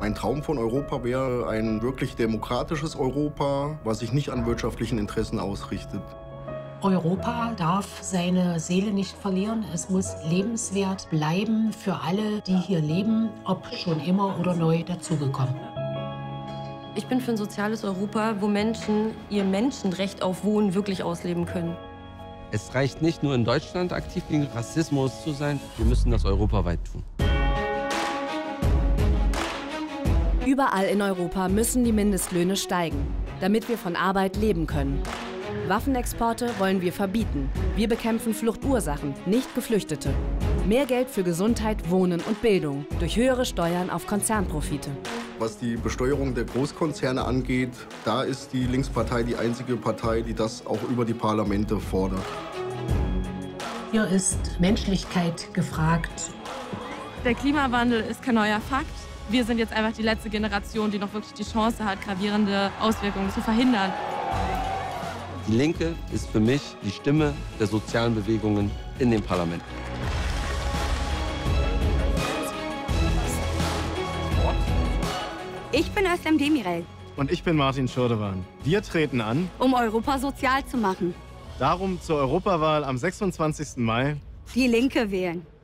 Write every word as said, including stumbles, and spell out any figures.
Ein Traum von Europa wäre ein wirklich demokratisches Europa, was sich nicht an wirtschaftlichen Interessen ausrichtet. Europa darf seine Seele nicht verlieren. Es muss lebenswert bleiben für alle, die hier leben, ob schon immer oder neu dazugekommen. Ich bin für ein soziales Europa, wo Menschen ihr Menschenrecht auf Wohnen wirklich ausleben können. Es reicht nicht nur in Deutschland aktiv gegen Rassismus zu sein, wir müssen das europaweit tun. Überall in Europa müssen die Mindestlöhne steigen, damit wir von Arbeit leben können. Waffenexporte wollen wir verbieten. Wir bekämpfen Fluchtursachen, nicht Geflüchtete. Mehr Geld für Gesundheit, Wohnen und Bildung durch höhere Steuern auf Konzernprofite. Was die Besteuerung der Großkonzerne angeht, da ist die Linkspartei die einzige Partei, die das auch über die Parlamente fordert. Hier ist Menschlichkeit gefragt. Der Klimawandel ist kein neuer Fakt. Wir sind jetzt einfach die letzte Generation, die noch wirklich die Chance hat, gravierende Auswirkungen zu verhindern. Die Linke ist für mich die Stimme der sozialen Bewegungen in dem Parlament. Ich bin Özlem Demirel. Und ich bin Martin Schurdewan. Wir treten an, um Europa sozial zu machen. Darum zur Europawahl am sechsundzwanzigsten Mai die Linke wählen.